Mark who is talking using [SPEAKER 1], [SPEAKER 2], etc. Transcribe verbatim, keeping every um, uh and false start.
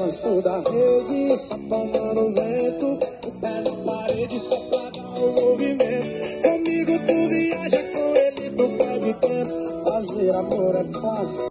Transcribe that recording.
[SPEAKER 1] balanço da rede, só tomando vento, o pé na parede só pra dar o movimento. Comigo tu viaja, com ele tu perde tempo, fazer amor é fácil.